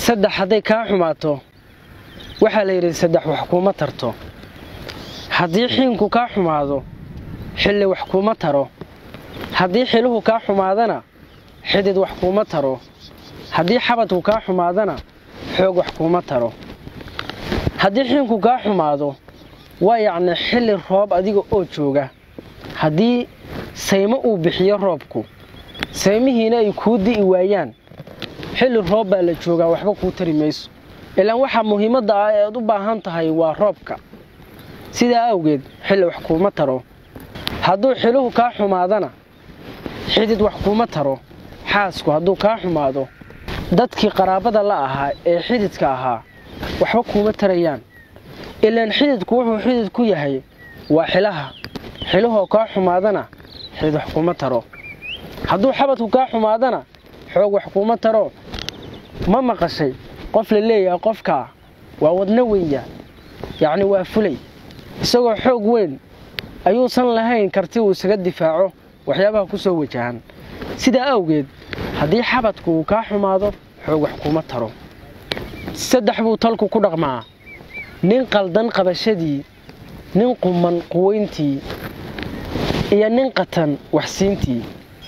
saddex haday ka xumaato waxa la yiri saddex wax kuma tarto hadii xiinku ka xumaado xilli wax kuma taro hadii xiluhu ka xumaadana xidid wax kuma taro hadii xabadku ka xumaadana xoog wax kuma taro hadii xiinku ka xumaado waa yacni xilli roob adiga oo jooga hadii saymo uu bixiyo roobku saymihiina ay ku dii waayaan xilli roob baa la jooga waxba ku tari mayso ilaa waxa muhiimada ah ee u baahan tahay waa roobka sida awgeed xilli wax kuma taro haduu xiluhu ka xumaadana xidid wax kuma taro xaasku haduu ka xumaado dadkii qaraabada la ahaa ee xididka ahaa waxba kuma tarayaan ilaan xididku wuxuu xidid ku yahay waa xiluhu ka xumaadana xidid wax kuma taro haduu xabadku ka xumaadana xoog wax kuma taro ma maqashay qof la leeyahay qofka waa wadna weeya yaani waa fulay isagoo xoog weyn ayuusan lahayn karti uu isaga difaaco waxyaabaha ku soo wajahan sida awgeed hadii xabadku ka xumaado xoog wax kuma taro saddex buu talku ku dhaqmaa nin qaldan qabashadii nin quman quweyntii iyo nin qatan wax siintii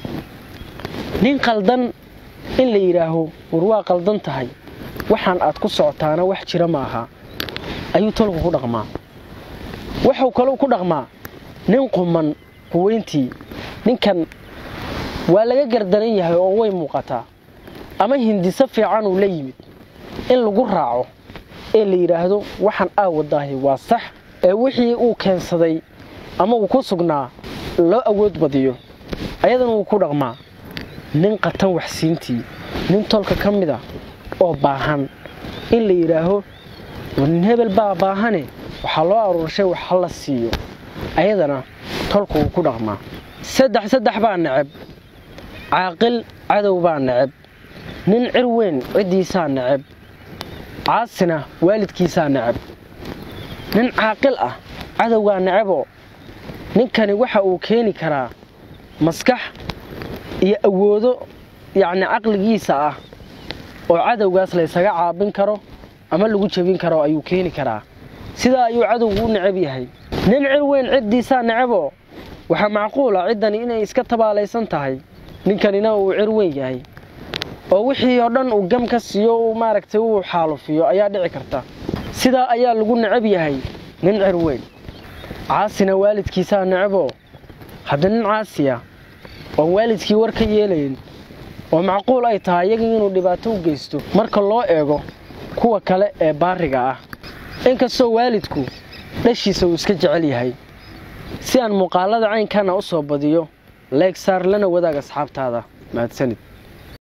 nin qaldan in la yiraaho warwaa qaldan tahay waxaan aad ku socotaana wax jira ma aha ayuu talku ku dhaqmaa wuxuu kale ku dhaqmaa nin quman quweyntii ninkan waa laga gardaran yahay oo way muuqataa ama hindisa fiican uu la yimid in lagu raaco ee la yiraahdo waxaan aawadahay waa sax ee wixii uu keensaday ama uu ku sugnaa loo awood badiyo ayadana uu ku dhaqmaa nin qatan wax siintii nin tolka kamida oo baahan in la yiraaho wan hebel baahane waxa loo aruurshay wax la siiyo ayadana tolku uu ku dhaqmaa saddex baa nacab caaqil cadow baa nacab nin cirweyn cidiisa nacab caasina waalidkiisa nacab nin caaqil ah cadowga nacabo ninkani waxa uu keeni karaa maskax iyo awoodo yaani aqligiisa ah oo cadowgaas la isaga caabin karo ama lagu jabin karo ayuu keeni karaa sida ayuu cadowgu nacab yahay nin cirweyn cidiisa nacabo waxa macquul ah cidan inay iska tabaalaysan tahay ninkanina uu cirweyn yahay oo wixii oo dhan uu gam ka siiyo maaragtay uu xaalufiyo ayaa dhici karta sida ayaa lagu nacab yahay nin cirweyn caasina waalidkiisa nacabo hadda nin caasiya oo waalidkii war ka yeelayn oo macquul ay tahay iyaga inuu dhibaato u geysto marka loo eego kuwa kale ee baariga ah inkastoo waalidku dhashiisa uu iska jecel yahay si aan muuqaalada caynkana u soo badiyo like saar lana wadaag asxaabtaada mahadsanid